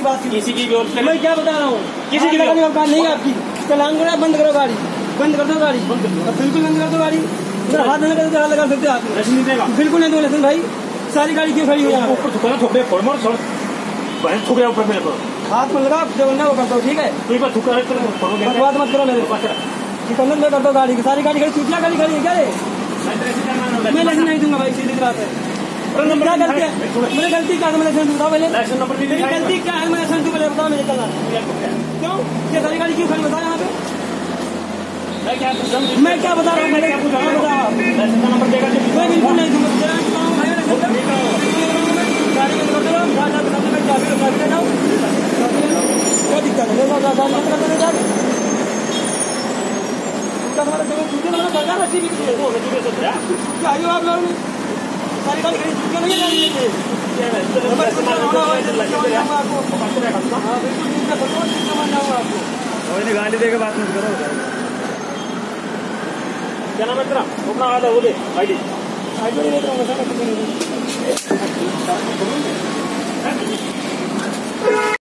बात की। किसी की भी और मैं क्या बता रहा हूँ, किसी की औकात नहीं है आपकी। चलान करो, बंद करो गाड़ी, बंद कर दो गाड़ी, बिल्कुल बंद कर दो गाड़ी। हाथ नहीं करते हाथ लगा सकते आप, बिल्कुल नहीं दो लेकिन भाई। सारी गाड़ी क्यों खड़ी हो जाए? ऊपर मेरे को हाथ में लगा, जो बनना वो करता हूँ, ठीक है? बात मत करो मेरे मैं करता हूँ गाड़ी की, सारी गाड़ी खड़ी, चूतिया गाड़ी खड़ी है क्या? मैं लाइसेंस नहीं दूंगा भाई, सीधी बात है। क्या गलती है? मेरी गलती क्या है? मैं लाइसेंस दूंगा पहले, मेरी गलती क्या है? मैं लाइसेंस दूँ पहले, बताओ मुझे चलना क्यों? ये सारी गाड़ी क्यों खड़ी बताओ यहाँ पे? मैं क्या बता रहा हूँ? मैं बिल्कुल नहीं दूंगा गाड़ी में कर दो, चाबी ले जाओ, क्या दिक्कत है? हमारा सरकार अच्छी भी आइयो आप लोग सारी गाड़ी खड़ी क्यों नहीं है? गाड़ी देकर बात नहीं करो। क्या नाम है तेरा? अपना आधा वो दे आईडी। आईडी नहीं देता हूँ।